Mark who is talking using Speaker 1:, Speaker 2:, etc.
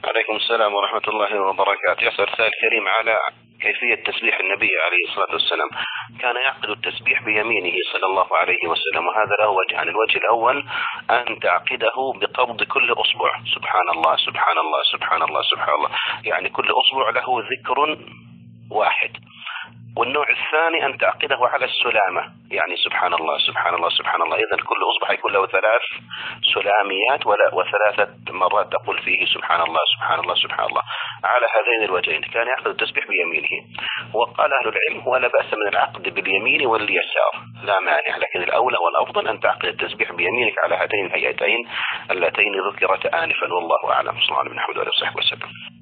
Speaker 1: عليكم السلام ورحمة الله وبركاته. يسأل سائل كريم على كيفية تسبيح النبي عليه الصلاة والسلام. كان يعقد التسبيح بيمينه صلى الله عليه وسلم، وهذا له وجهان. الوجه الأول أن تعقده بقبض كل أصبع، سبحان الله سبحان الله سبحان الله سبحان الله، يعني كل أصبع له ذكر واحد. والنوع الثاني أن تعقده على السلامة، يعني سبحان الله سبحان الله سبحان الله. إذن كل أصبع يكون له 3 سلاميات و3 مرات تقول فيه سبحان الله سبحان الله سبحان الله. على هذين الوجهين كان يعقد التسبيح بيمينه. وقال أهل العلم ولا بأس من العقد باليمين واليسار، لا مانع، لكن الأولى والأفضل أن تعقد التسبيح بيمينك على هاتين الهيئتين اللتين ذكرت آنفا، والله أعلم. صلى الله عليه وسلم وصحبه وسلم.